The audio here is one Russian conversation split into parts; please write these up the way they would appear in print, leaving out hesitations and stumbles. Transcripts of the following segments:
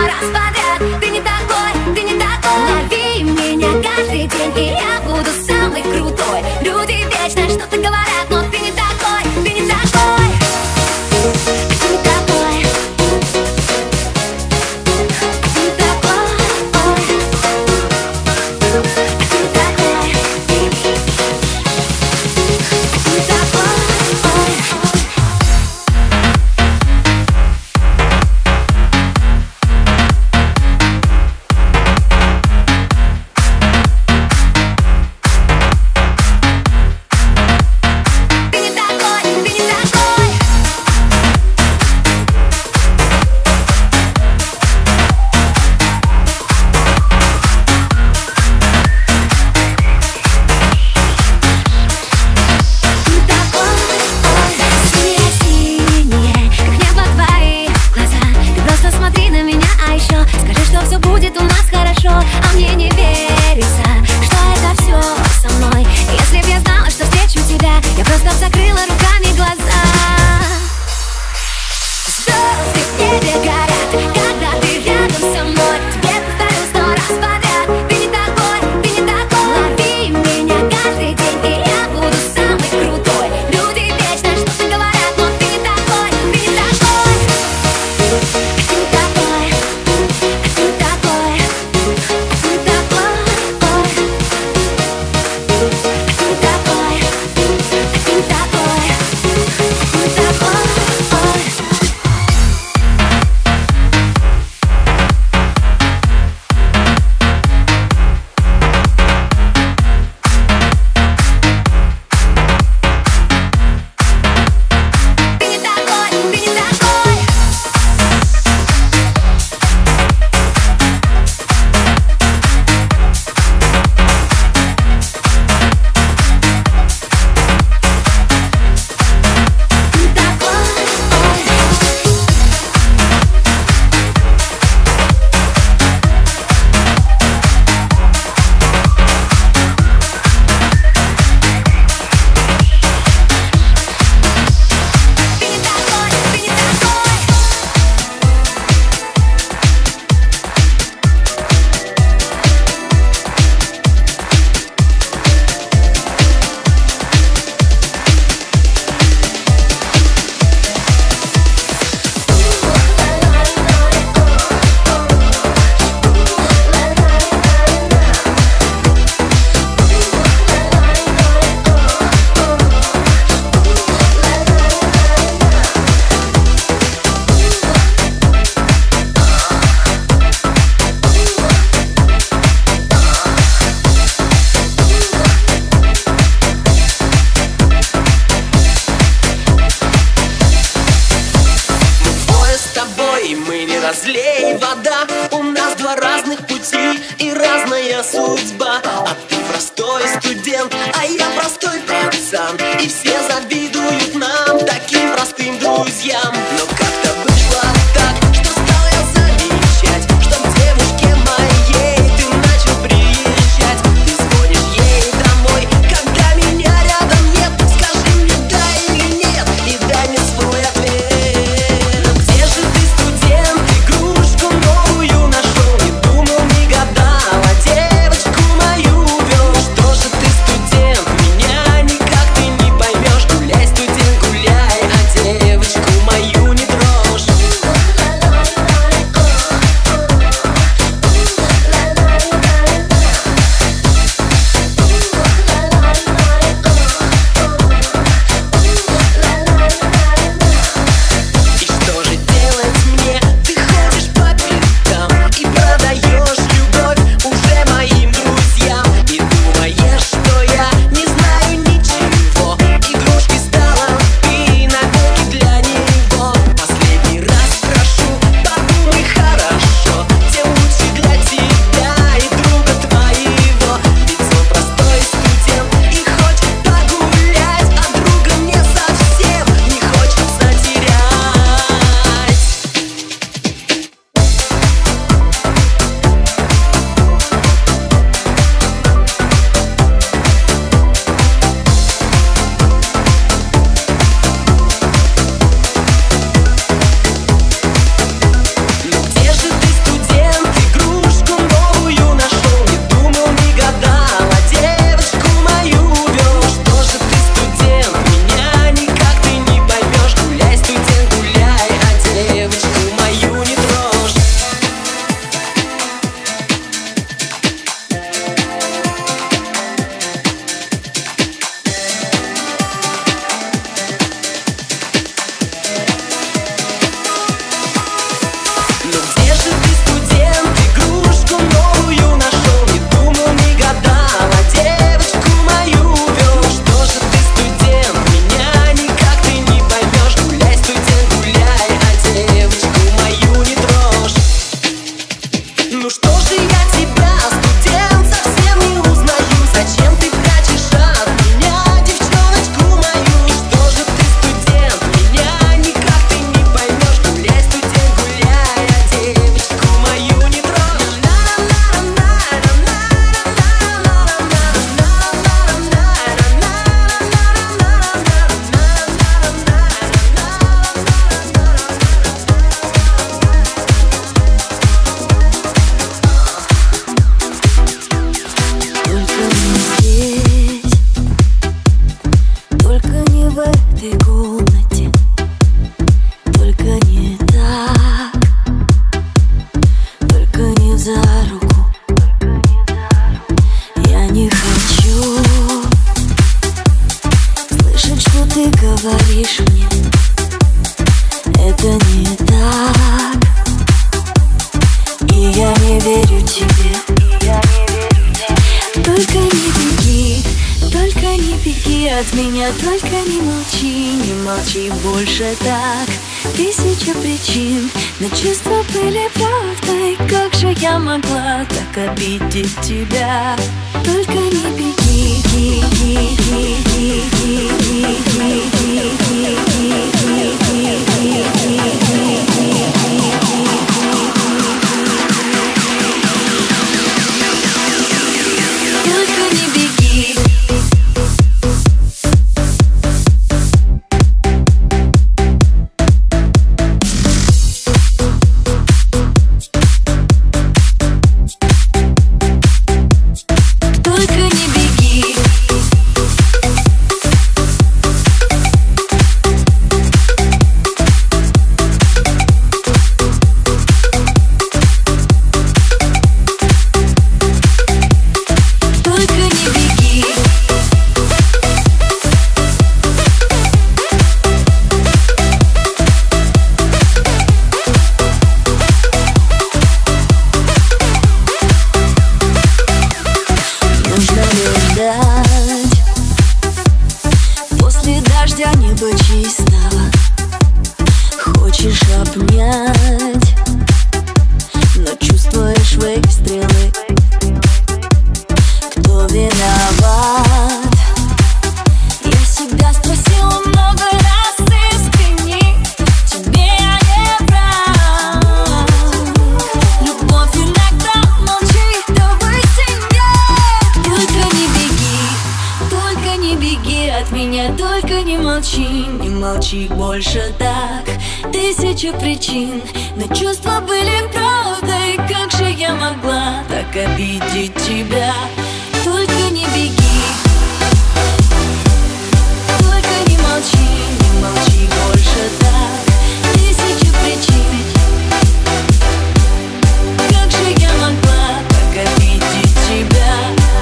раз подряд. Ты не такой, ты не такой. Лови меня каждый день, и я буду самый крутой. Люди вечно что-то говорят, но ты не такой, ты не такой. Ты не такой. Ты не такой. Ты не такой. Ты не такой. за руку. Я не хочу слышать, что ты говоришь мне. Это не так, и я не верю тебе. Только не беги, только не беги от меня. Только не молчи больше так. Тысяча причин, но чувства были правдой. Как же я могла так обидеть тебя? Только не беги, только не беги. После дождя небо чистого хочешь обнять, но чувствуешь выстрелы. Кто виноват? Я себя спросила много раз искренне. Тебе я не враг. Любовь иногда молчит, чтобы сильнее. Только не беги от меня, только не молчи больше так. Тысяча причин, но чувства были правдой. Как же я могла так обидеть тебя? Только не беги, только не молчи больше так. Тысяча причин, как же я могла так обидеть тебя?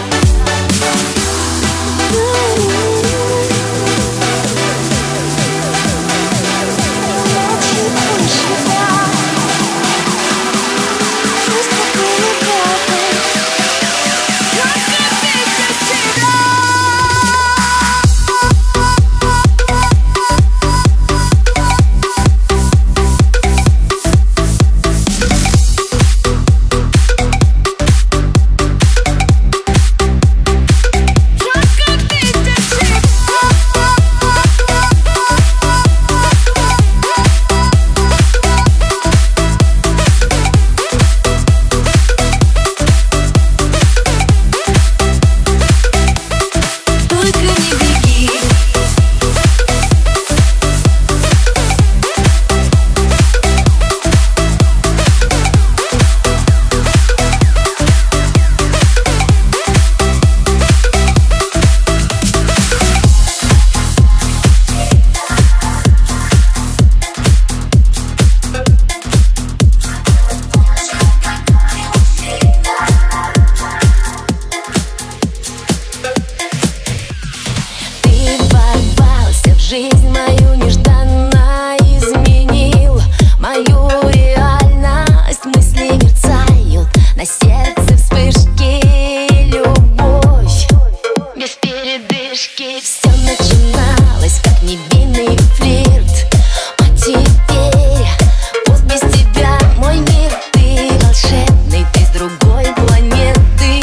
Жизнь мою нежданно изменил, мою реальность. Мысли мерцают, на сердце вспышки. Любовь без передышки. Все начиналось как невинный флирт, а теперь пусть без тебя мой мир. Ты волшебный, ты с другой планеты.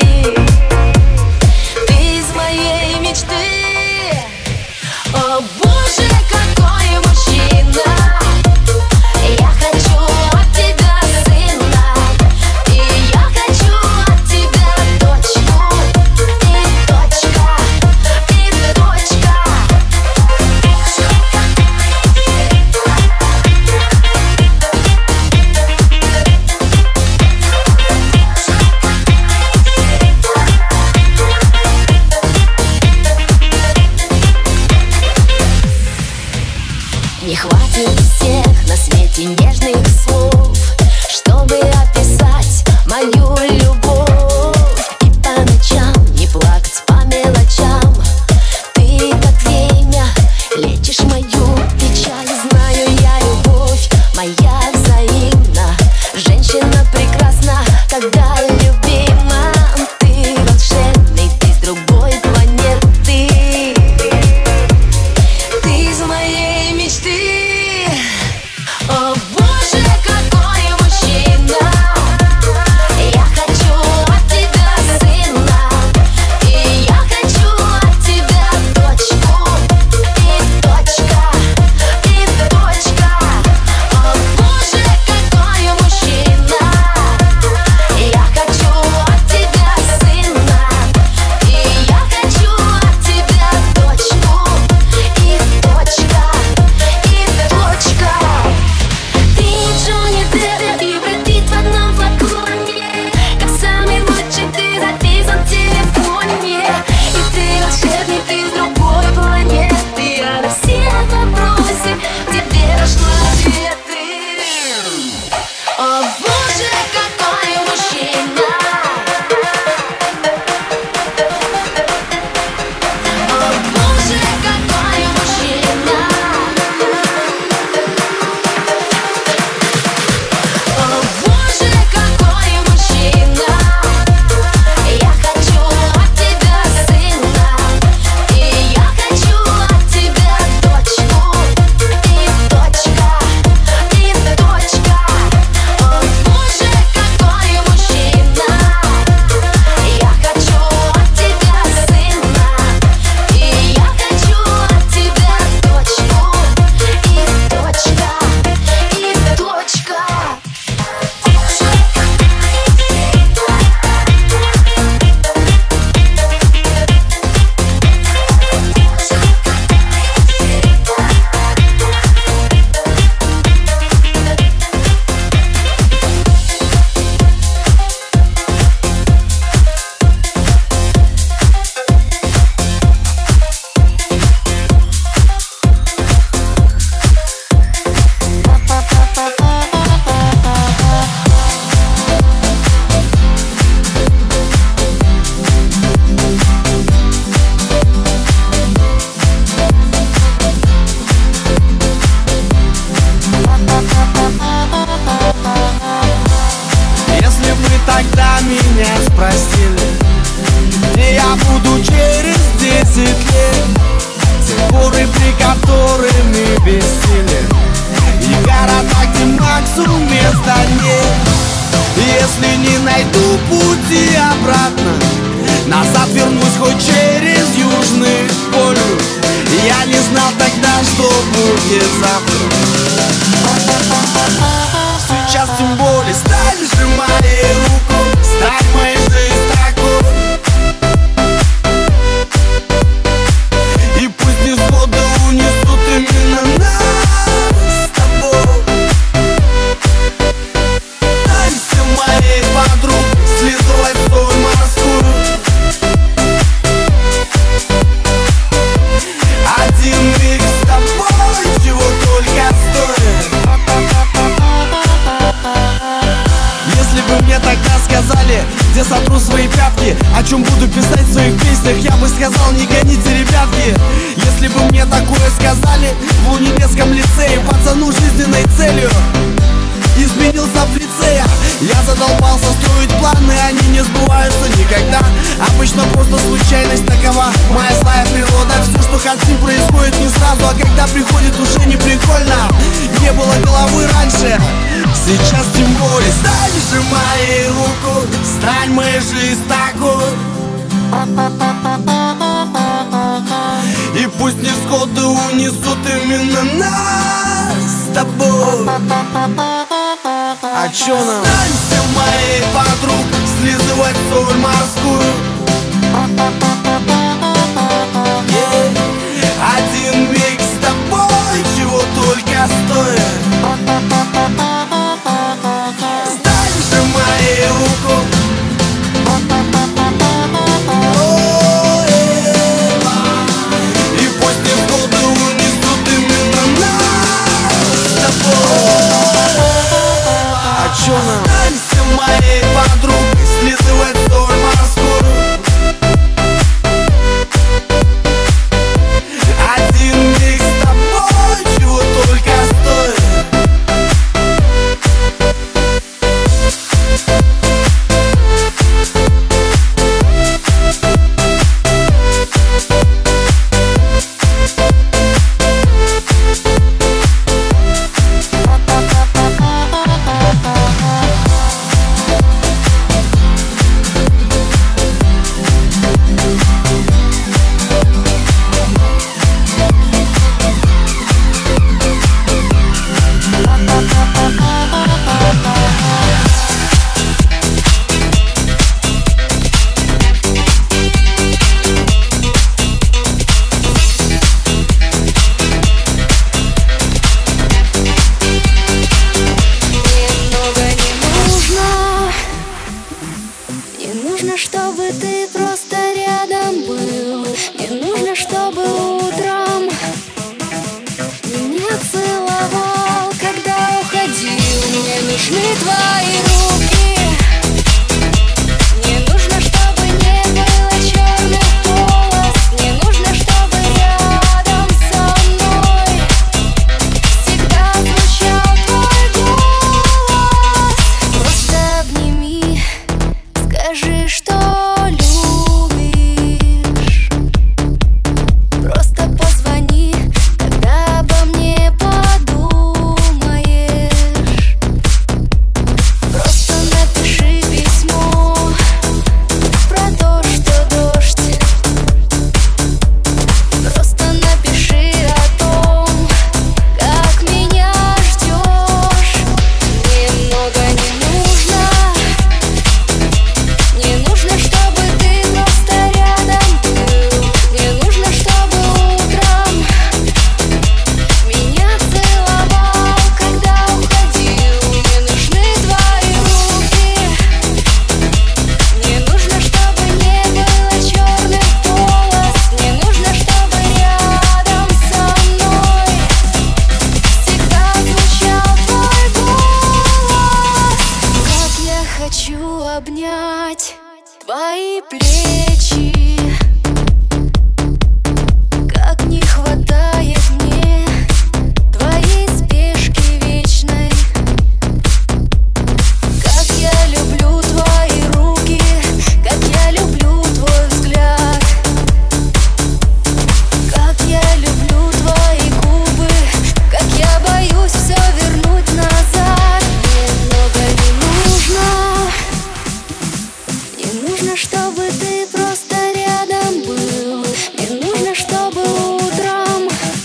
Ты из моей мечты. О боже, какой мужчина! Я хочу от тебя сына, и я хочу да, любима, ты волшебный, ты с другой планеты. Ты из моей мечты. О боже, какой мужчина! Я хочу от тебя сына, и я хочу от тебя дочку. И точка, и точка. О боже, какой мужчина! Я хочу от тебя сына, и я хочу от тебя дочку. И точка, и точка. Ты Джонни Депп и Брэд Питт в одном флаконе, как самый лучший ты записан в телефоне. И ты волшебник, ты с другой планеты. Я на все вопросы к тебе нашла ответы. О боже, какой мужчина! О боже, какой мужчина! О боже, какой мужчина! Я хочу от тебя сына, и я хочу от тебя дочку. И точка, и точка. О боже, какой мужчина! Я хочу от тебя сына, и я хочу от тебя дочку. И точка, и точка. Если бы тогда меня спросили, где я буду через 10 лет, те горы, при которыми бессилен, и города, где максимум места нет. Если не найду пути обратно, назад вернусь хоть через Южный полюс. Я не знал тогда, что будет завтра. Сейчас тем более стань же моей руку, стань моей жизнь такой. И пусть невзгоды унесут именно нас с тобой. Танься моей подруг, слезай в соль морскую. Один миг с тобой, чего только стоит. Если бы мне тогда сказали, где сотру свои пятки, о чем буду писать в своих песнях, я бы сказал, не гоните, ребятки. Если бы мне такое сказали в универском лицее, пацану жизненной целью изменился в лице. Я задолбался строить планы, они не сбываются никогда. Обычно просто случайность такова, моя злая природа. Все, что хотим, происходит не сразу, а когда приходит, уже не прикольно. Не было головы раньше, сейчас тем более. Стань же моей руку, стань моей жизнь такой. И пусть невзгоды унесут именно нас с тобой. А чё нам? Танься моей подруг, слизывать соль морскую. Один миг с тобой, чего только стоит. Стань же моей руку. И пусть невзгоды унесут именно нас с тобой. А чё нам? Танься моей нужно, чтобы ты просто рядом был. Мне нужно, чтобы утром меня целовал, когда уходил. Мне нужны твои руки. Мне нужно, чтобы не было черных полос. Мне нужно, чтобы рядом со мной всегда звучал твой голос. Просто обними, скажи, что любишь. Просто позвони, когда обо мне подумаешь. Просто напиши письмо про то, что дождь. Просто напиши о том, как меня ждешь. Мне много не нужно. Мне нужно, чтобы ты просто рядом был. Мне нужно, чтобы утром меня целовал, когда уходил. Мне нужны твои руки. Мне нужно, чтобы не было черных полос. Мне нужно, чтобы рядом со мной всегда звучал твой голос. Как я хочу обнять твои плечи, как не хватает мне твоей спешки вечной. Как я люблю твои руки, как я люблю твой взгляд. Как я люблю твои губы, как я боюсь все вернуть назад. Мне много не нужно. Мне нужно, чтобы ты просто рядом был. Мне нужно, чтобы утром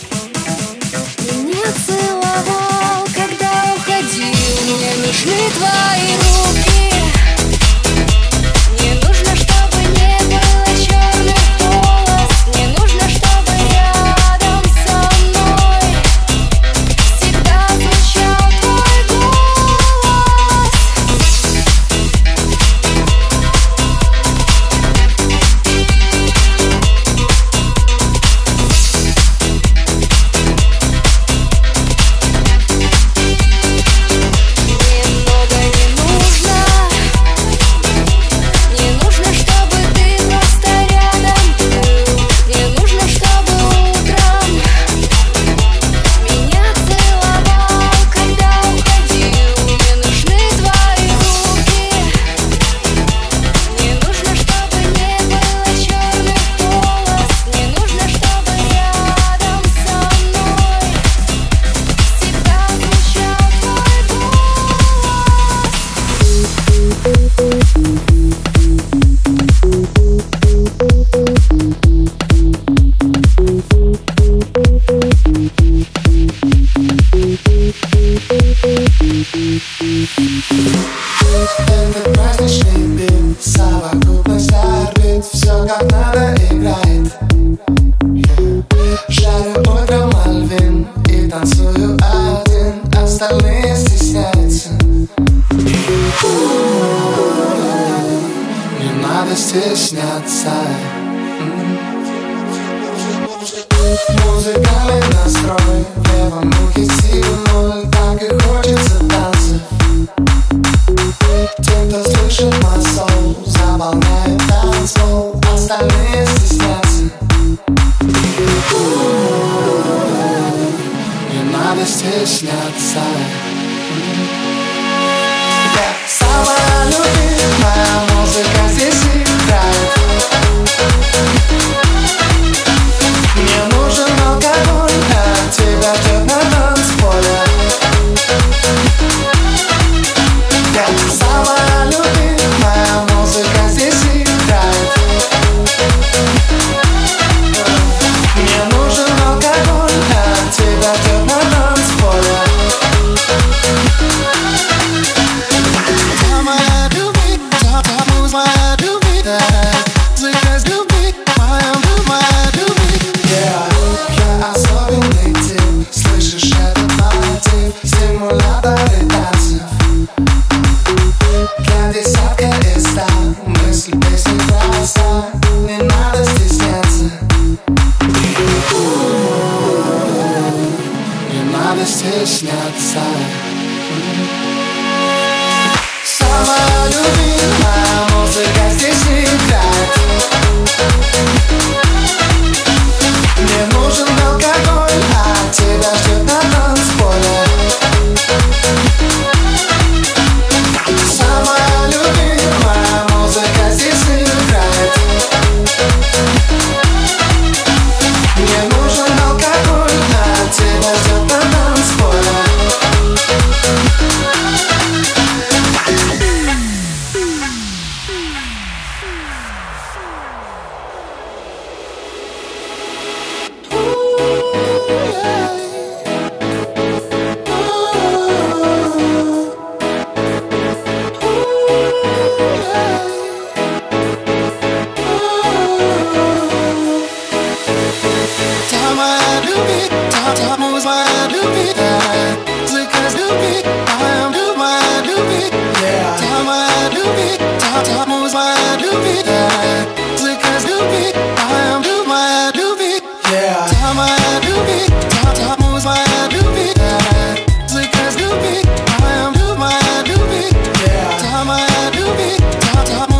меня целовал, когда уходил. Мне нужны твои руки. Мне нужно, чтобы не было черных полос. Мне нужно, чтобы рядом со мной всегда звучал твой голос. Мне много не нужно. Мне нужно, чтобы ты просто рядом был. Мне нужно, чтобы утром меня целовал, когда уходил. Мне нужны твои руки. Мне нужно, чтобы не было черных полос. Мне нужно, чтобы рядом со мной всегда звучал твой голос. Этот праздничный бит, совокупность орбит, все как надо играет. Жарю утром Мальвин и танцую один, остальные стесняются. Не надо стесняться. Музыкальный настрой, в левом ухе сил ноль, так и хочется танцев. Те, кто слышит мой соул, заполняет танцпол, остальные стеснятся. Не надо стесняться. Самая любимая музыка здесь играет. Мне нужен алкоголь, от тебя ждет на танцполе. Самая любимая музыка здесь играет. Мне нужен алкоголь, от тебя ждет на танцполе. если песня проста, не надо стесняться. Не надо стесняться. Самая любимая музыка здесь играет. Мне нужен алкоголь, а тебя ждет на танцполе. Самая любимая музыка здесь играет. Мне нужен алкоголь, а тебя ждет на танцполе. Time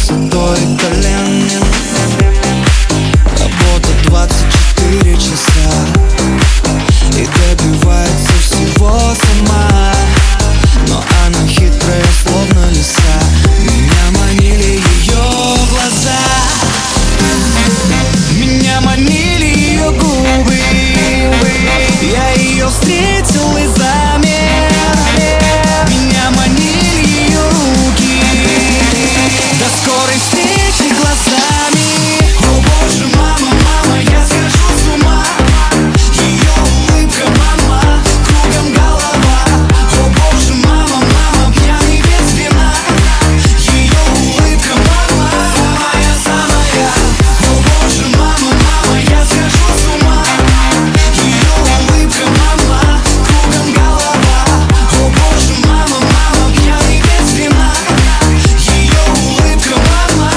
высотой колен. Работа 24 часа и добивается всего сама. Но она хитрая, словно лиса. Меня манили ее глаза, меня манили ее губы. Я ее встретил и замер. Меня манили ее руки. До скорой встречи глазами. О боже, мама, мама, я схожу с ума. Ее улыбка, мама, кругом голова. О боже, мама, мама, пьяный без вина. Ее улыбка, мама, самая, самая. О боже, мама, мама, я схожу с ума. Ее улыбка, мама, кругом голова. О боже, мама, мама, пьяный без вина. Ее улыбка, мама.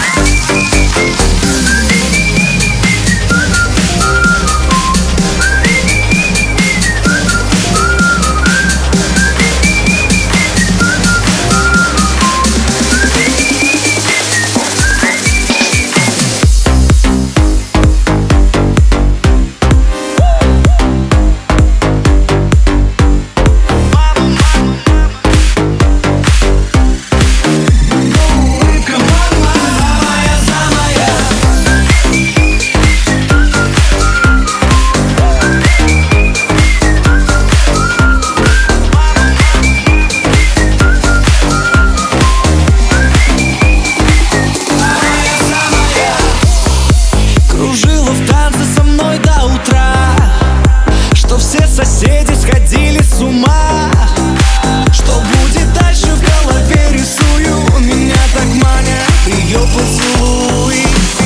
Кружила в танце со мной до утра, что все соседи сходили с ума. Что будет дальше, в голове рисую. Меня так манят ее поцелуи.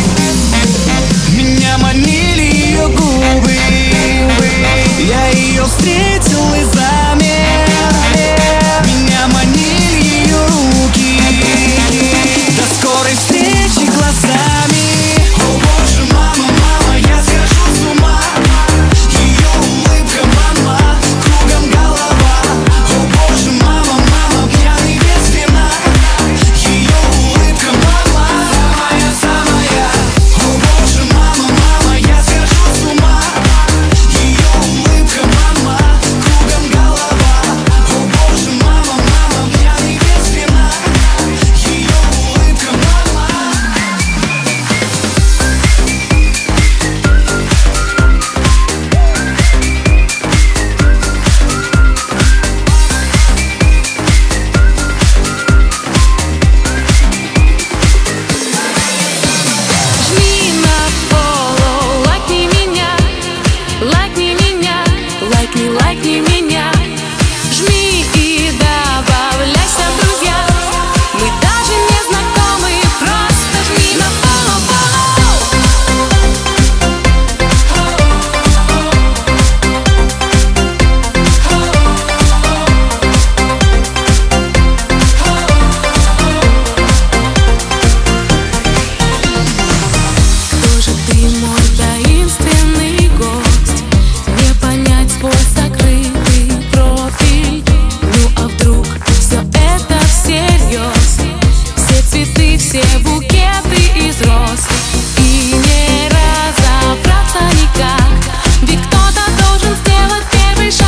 Меня манили ее губы. Я ее встретил и замер. Меня манили ее руки. До скорой встречи глазами. О боже, мама, мама, я схожу с ума. Ее улыбка, мама, кругом голова. О боже, мама, мама, пьяный без вина. Ее улыбка, мама, самая, самая. О боже, мама, мама, я схожу с ума. Ее улыбка, мама, кругом голова. О боже, мама, мама, пьяный без вина. Ее улыбка, мама. Жми на follow, лайкни меня, лайкни меня, лайкни меня. Жми и добавляйся в друзья. Мы даже не знакомы, просто жми на follow, Кто же ты, мой таинственный гость? Не понять твой закрытый профиль. Ну а вдруг все это всерьез? Все цветы, все букеты из роз. И не разобраться никак, ведь кто-то должен сделать первый шаг.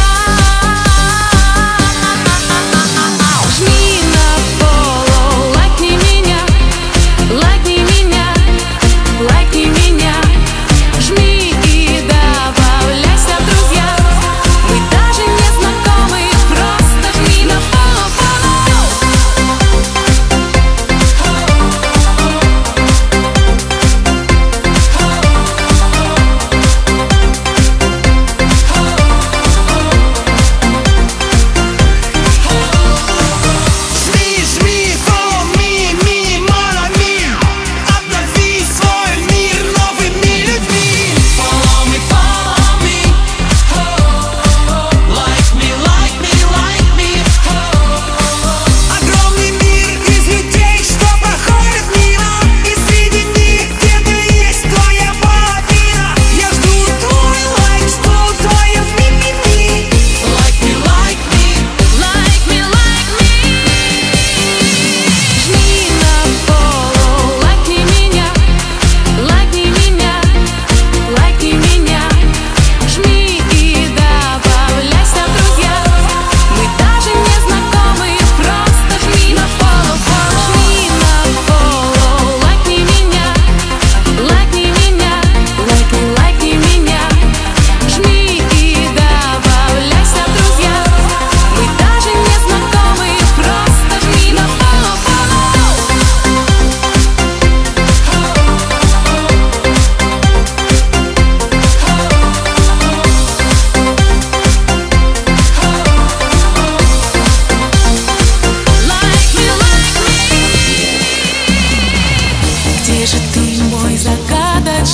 Жми на follow, лайкни меня, лайкни меня, лайкни меня. Жми и добавляйся в друзья. Мы даже не знакомы, просто жми на follow, follow.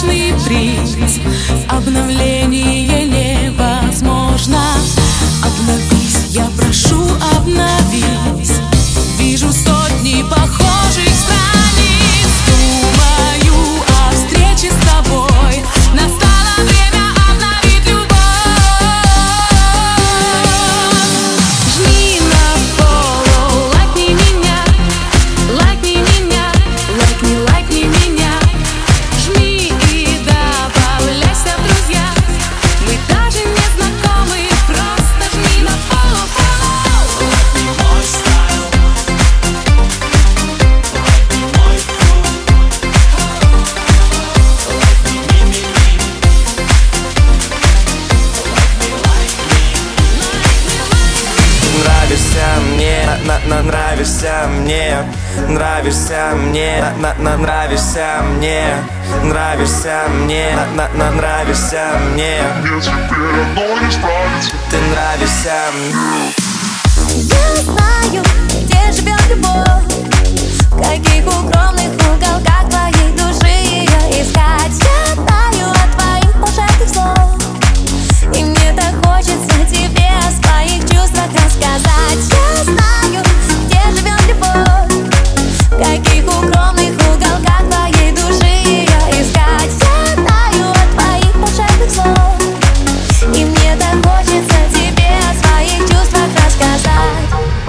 сказочный принц. Обновление невозможно. Обновись, я прошу, обновись. Вижу сотни похожих страниц. Думаю о встрече с тобой. Настало время обновить любовь. Жми на follow, лайкни меня, лайкни меня, лайкни меня. Жми и добавляйся в друзья. Мы даже не знакомы, просто жми на follow, follow. Лайкни мой стайл, лайкни мой круг, лайкни ми-ми-ми, лайкни. Нравишься мне, нравишься мне, нравишься мне, нравишься мне, нравишься мне, нравишься мне. Мне теперь одно не справиться. Ты нравишься мне. Я знаю, где живет любовь, в каких укромных уголках твоей души ее искать. Я знаю о твоих ушах слов, и мне так хочется тебе о своих чувствах рассказать. Я знаю, где живет любовь, в каких укромных уголках твоей души ее искать. Я знаю о твоих ушах слов, и мне так хочется тебе о своих чувствах рассказать.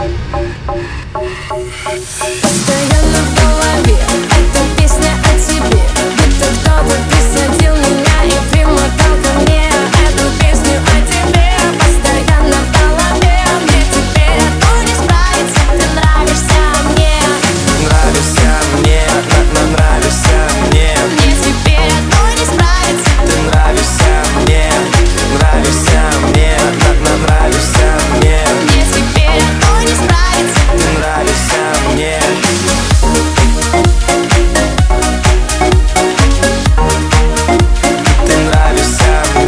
Постоянно в голове эта песня о тебе, будто кто-то присадил меня и примотал ко мне эту песню о тебе. Постоянно в голове, мне теперь одной не справиться. Ты нравишься мне, Нравишься мне, нравишься мне. мне теперь одной не справиться. Ты нравишься мне, нравишься мне, нравишься мне. Мне теперь одной не справиться. Ты нравишься мне. Ты нравишься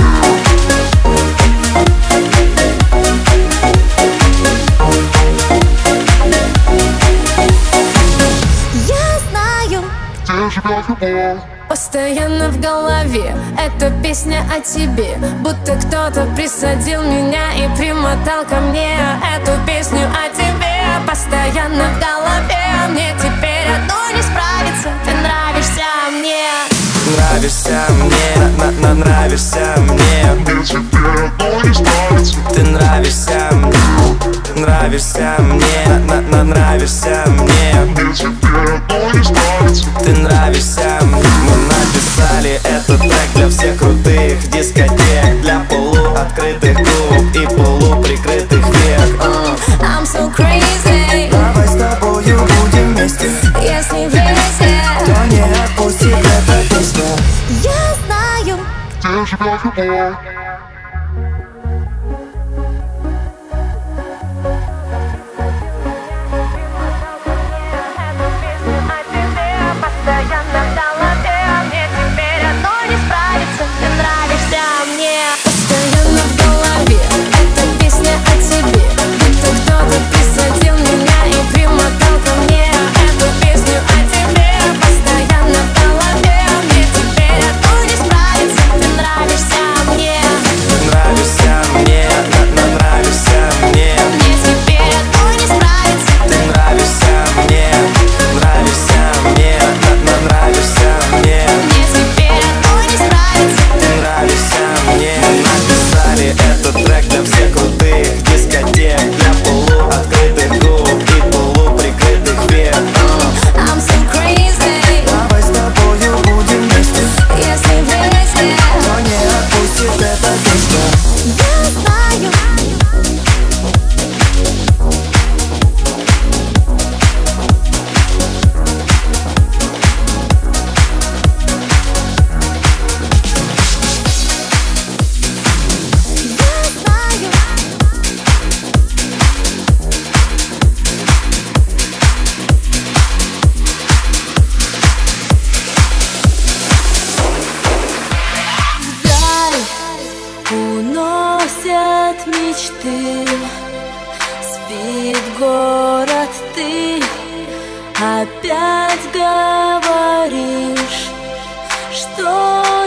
Я знаю, Где живет любовь? постоянно в голове эта песня о тебе, будто кто-то присадил меня и примотал ко мне эту песню о тебе. Постоянно в голове, мне теперь одной не справиться. Ты нравишься мне, Нравишься мне, нравишься мне. Мне теперь одно не справиться. Ты нравишься мне, нравишься мне, нравишься мне. Мне теперь одно не справиться. Ты нравишься мне. Мы написали этот трек для всех крутых дискотек, для полуоткрытых губ и полуприкрытых век. I'm so crazy. Давай с тобою будем вместе, Если вместе, то не отпусти эта песня. я знаю, Где живет любовь? постоянно в голове, мне теперь одной не справиться. Ты нравишься мне, постоянно в голове эта песня о тебе, будто кто-то присадил меня и примотал ко мне эту песню о тебе. Постоянно в голове, мне теперь одной не справиться. Ты нравишься мне, Нравишься мне, нравишься мне. мне теперь одной не справиться. Ты нравишься мне, нравишься мне, нравишься мне. Мне теперь одной не справиться. Ты нравишься мне. Написали этот трек для всех крутых дискотек, для полуоткрытых губ и полуприкрытых век. I'm so crazy. Давай с тобою будем вместе, Если вместе, то не отпустит эта песня. я знаю, я знаю. Вдаль уносят мечты, спит город, ты опять говоришь, что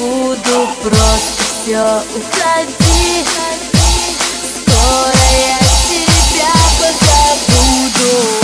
забуду. Просто все уходи, скоро я тебя позабуду.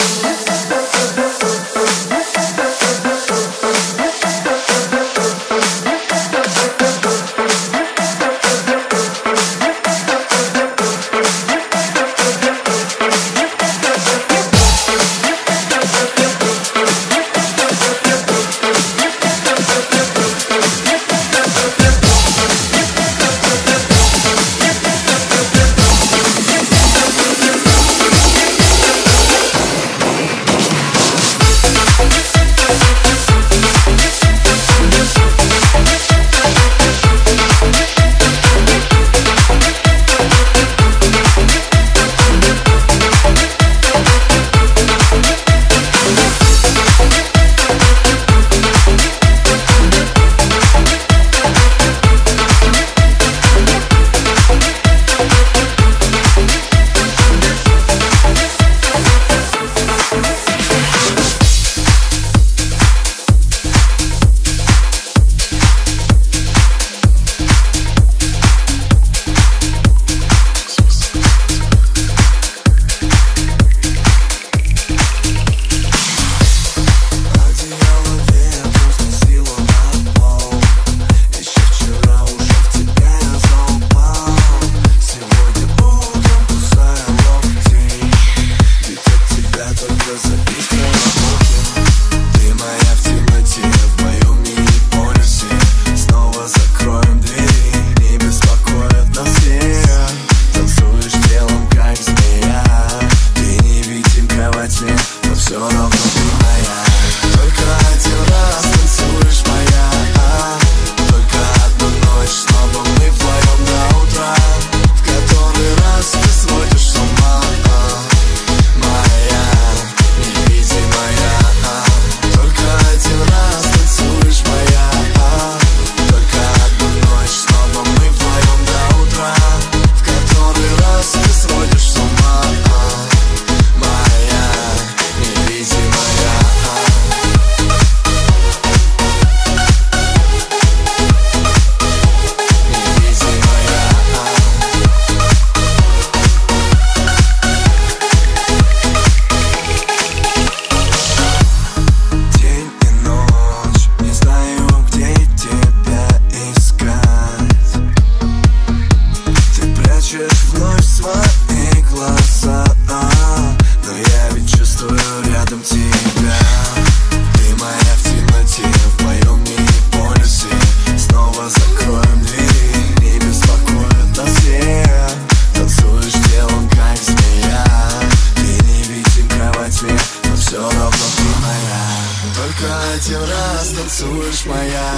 Танцуешь моя,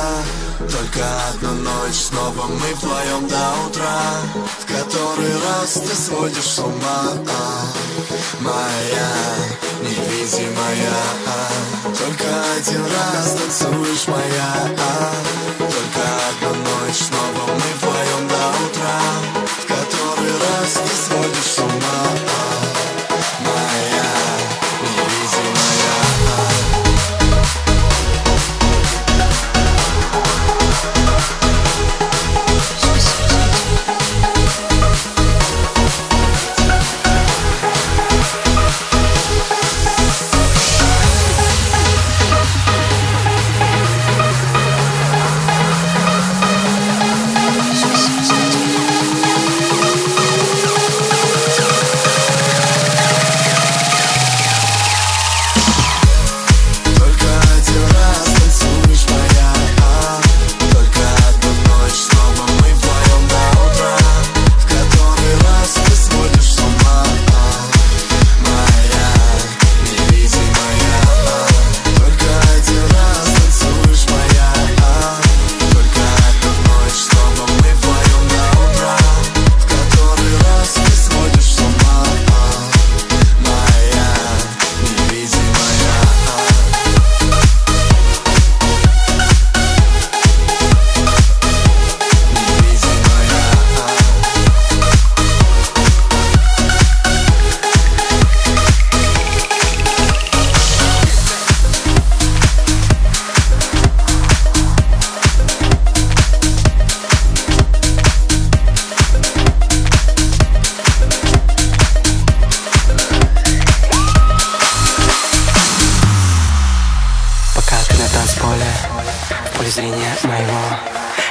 только одну ночь, снова мы вдвоем до утра. В который раз ты сводишь с ума, моя невидимая. Только один раз танцуешь моя, только одну ночь, снова мы вдвоем до утра. В который раз ты сводишь с ума, моя невидимая.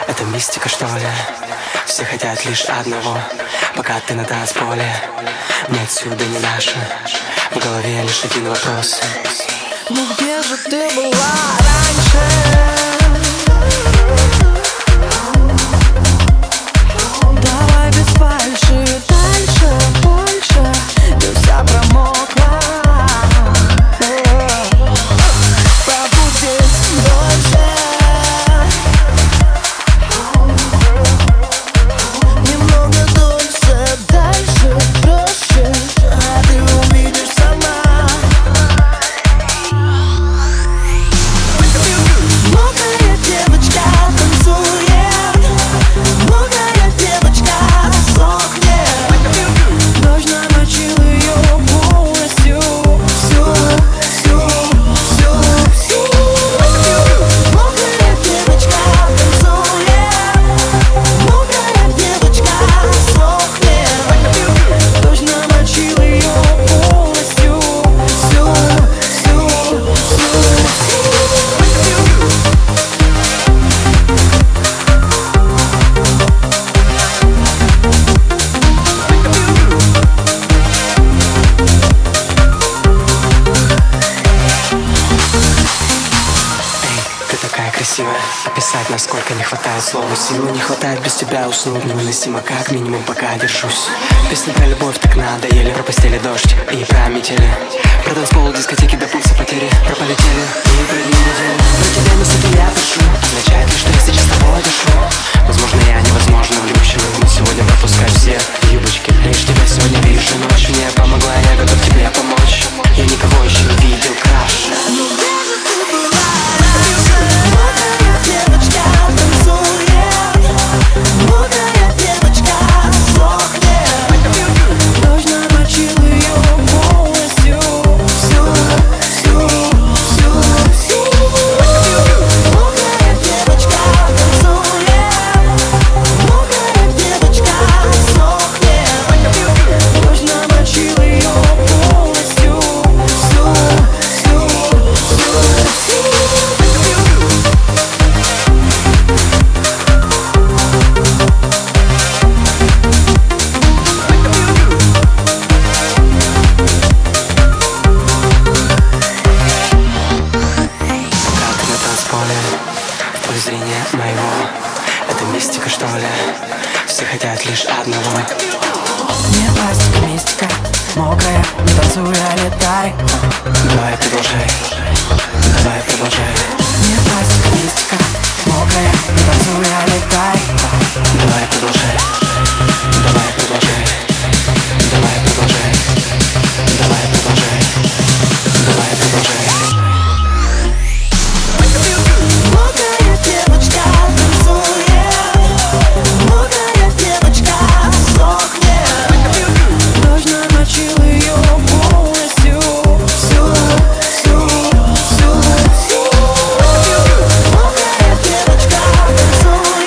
Это мистика, что ли? Все хотят лишь одного, пока ты на танцполе. Мне отсюда не дашь. В голове лишь один вопрос. Ну где же ты была раньше? Давай без фальши, дальше, больше. Ты вся промокла. Побудешь дольше. Немного дольше, дальше, проще. А ты увидишь сама. Мокрая девочка танцует, мокрая девочка сохнет. Дождь намочил ее полностью, всю. Мокрая девочка танцует, мокрая девочка сохнет. Дождь намочил ее полностью, всю. Ты такая красивая. Описать, насколько не хватает слова. Силы не хватает, без тебя уснуть невыносимо. Как минимум пока держусь. Песня про любовь так надоели. Про постели дождь и про метели. Про танцпол, дискотеки до пульса потери. Про полетели и про дни недели. Про тебя не сути я пишу. Означает ли, что я сейчас с тобой дышу? Возможно, я невозможно влюбчивый. Но сегодня пропускаю все юбочки. Лишь тебя сегодня вижу. Ночь мне помогла, я готов тебе помочь. Я никого еще не видел краше. Мокрая девочка танцует, мокрая девочка сохнет. Дождь намочил ее полностью, всю. Мокрая девочка танцует, мокрая девочка сохнет. Дождь намочил ее полностью, всю. Как на танцполе, в поле зрения моего. Это мистика, что ли? Все хотят лишь одного. Не пластика, мистика, мокрая, не танцуй, а летай. Давай продолжай, давай продолжай. Не пластика, мистика, мокрая, не танцуй, а летай. Давай продолжай, давай продолжай. Давай продолжай, давай продолжай. Давай продолжай. Мокрая девочка танцует, мокрая девочка сохнет. Дождь намочил ее полностью, всю. Мокрая девочка танцует.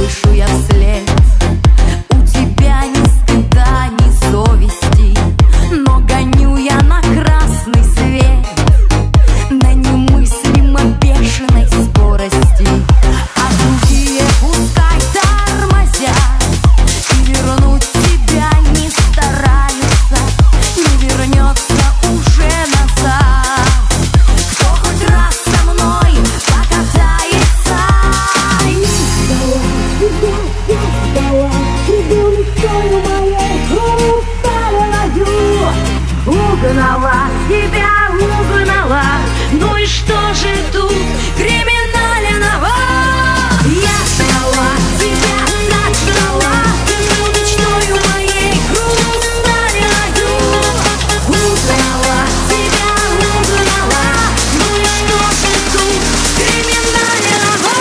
слышу я вслед: у тебя ни стыда, ни совести, но гоню я на красный свет на немыслимо бешеной скорости. А другие пускай тормозят и вернуть тебя не стараются, не вернется уже назад. Кто хоть раз со мной покатается? Угнала тебя, угнала, ну и что же тут криминального? Я ждала тебя, так ждала, ты был мечтою моей хрустальною. Угнала тебя, угнала, ну и что же тут криминального?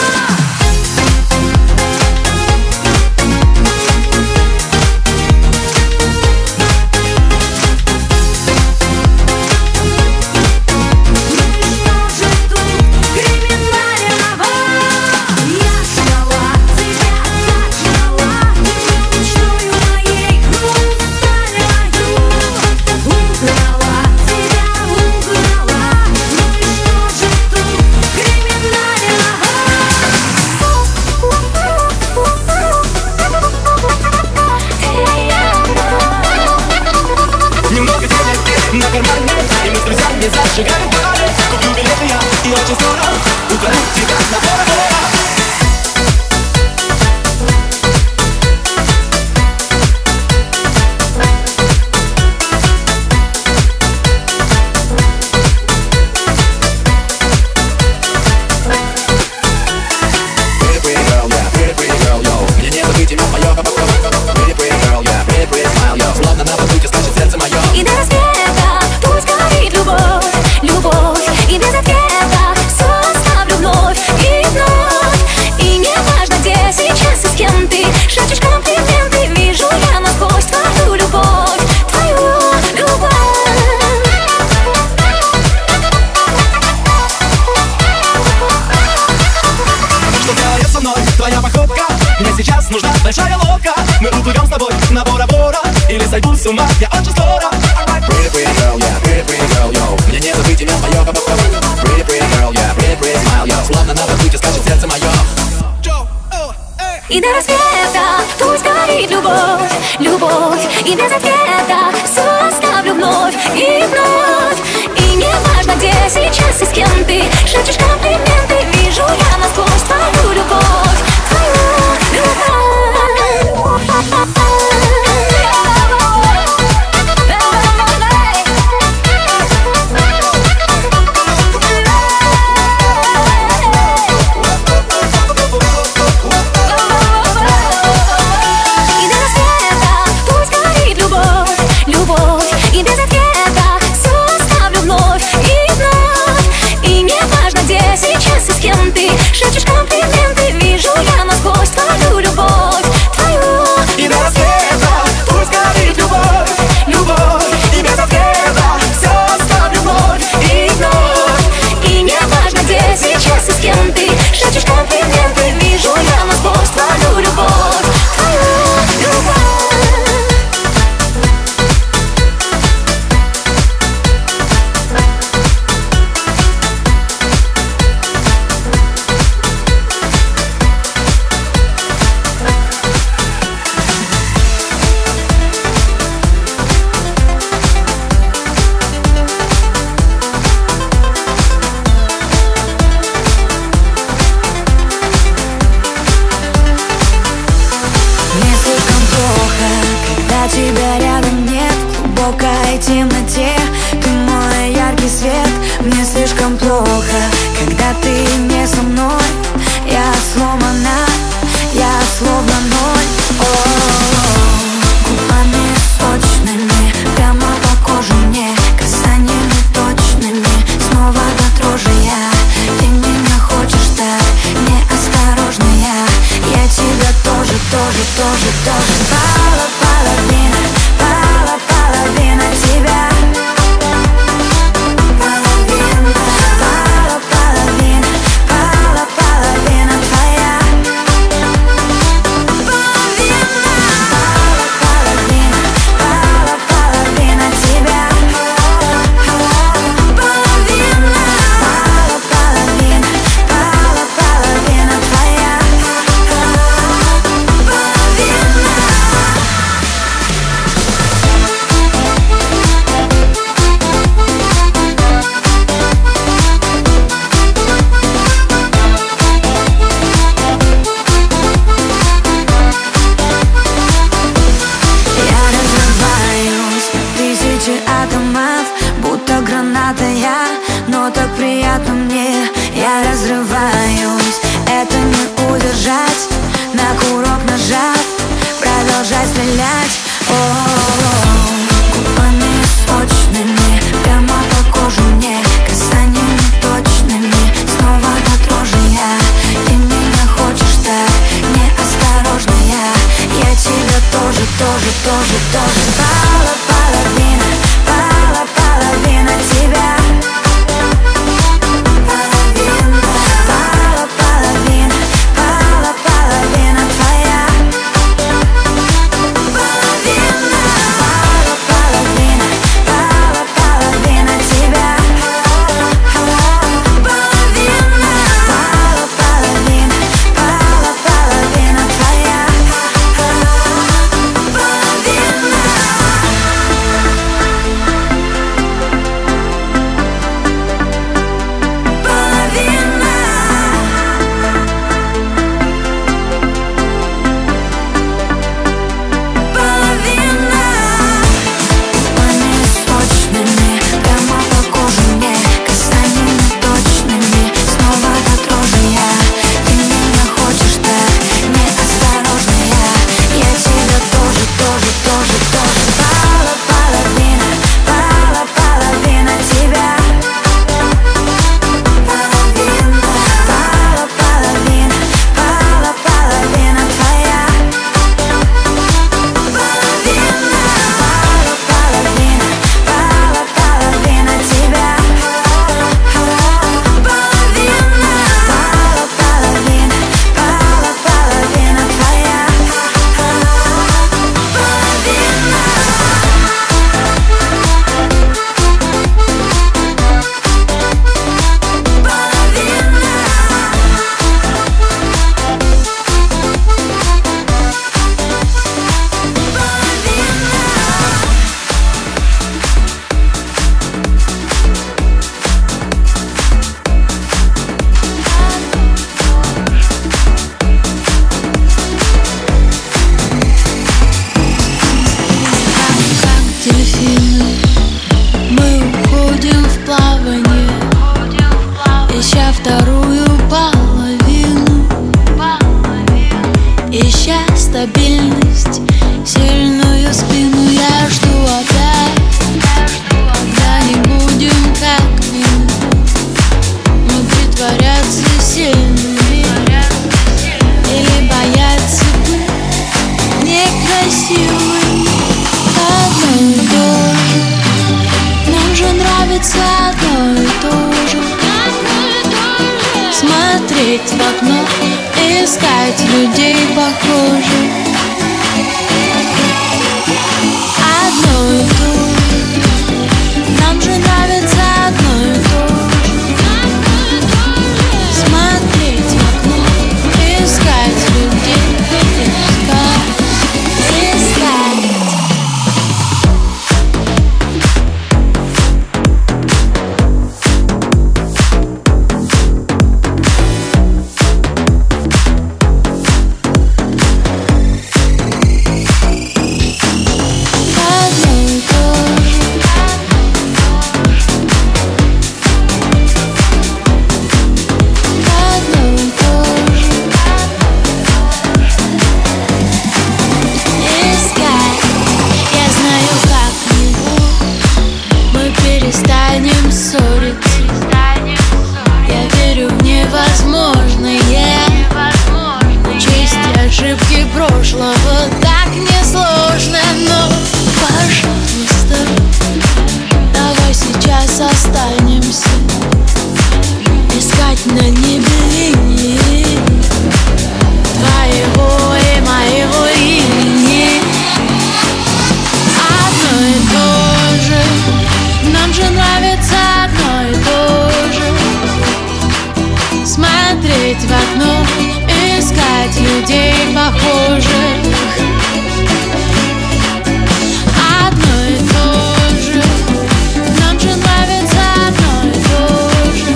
Немного денег на кармане, и мы с друзьями зажигаем пары. Куплю билеты я, и очень скоро утону тебя на бора-бора. И до рассвета пусть горит любовь, любовь, и без ответа все оставлю вновь и вновь. И не важно, где сейчас и с кем ты шепчешь комплименты, вижу я насквозь твою любовь, твою любовь. Что делает со мной твоя походка? Мне сейчас нужна большая лодка. Мы уплывем с тобой на Бора-Бора, или сойду с ума я очень скоро. Pretty, pretty girl, yeah, pretty, pretty girl, yo. Мне не забыть имя мое, pretty, pretty girl, yeah, pretty, pretty smile, yo. Словно на воздухе скачет сердце мое. И до рассвета пусть горит любовь, любовь, и без ответа все оставлю вновь и вновь. И не важно, где сейчас и с кем ты шепчешь комплименты, вижу я насквозь твою любовь, твою любовь. И без ответа все оставлю вновь и вновь. И не важно, где сейчас и с кем ты шепчешь комплименты, вижу я насквозь твою любовь, твою. И до рассвета пусть горит любовь, любовь, и без ответа все оставлю вновь и вновь. И не важно, где сейчас и с кем ты шепчешь комплименты, вижу я насквозь твою любовь, твою любовь. Тебя рядом нет, в глубокой темноте ты мой яркий свет. Мне слишком плохо, когда ты не со мной. Я сломана, я словно ноль. Губами сочными, прямо по коже мне, касаниями точными, снова до дрожи я. Ты меня хочешь так неосторожная, я тебя тоже, тоже, тоже, тоже. Половина тебя. Половина твоя. я разрываюсь, это не удержать. На курок нажав, продолжай стрелять. Губами сочными, прямо по коже мне, касаниями точными, снова до дрожи я. Ты меня хочешь так, неосторожная. Я тебя тоже, тоже, тоже, тоже. Половина, половина тебя. Половина твоя. Половина тебя. Половина твоя. Стабильность, сильную спину я жду опять. Когда не будем как мы притворяться сильными или бояться быть некрасивыми. Одно и то же, нам же нравится одно и то же. Смотреть в окно, искать людей похожих. Одно и то же, нам же нравится одно и то же. Смотреть в окно, искать людей, искать. Ошибки прошлого так несложно, но, пожалуйста, давай сейчас останемся искать на небе линии твоего и моего имени. Одно и то же, нам же нравится одно и то же. Смотреть в окно, искать людей похожих. Одно и то же, нам же нравится одно и то же.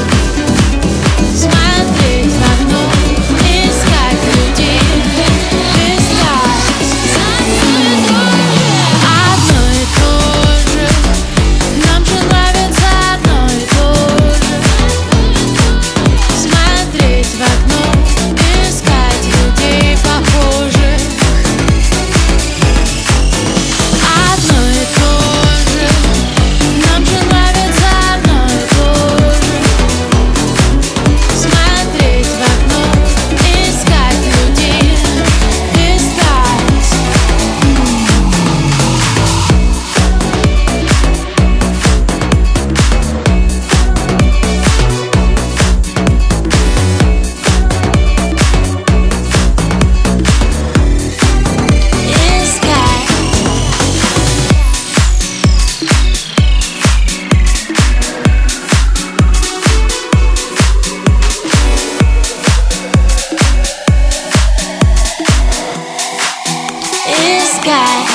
Смотреть в окно, искать людей, искать. Одно и то же, нам же нравится одно и то же. yeah.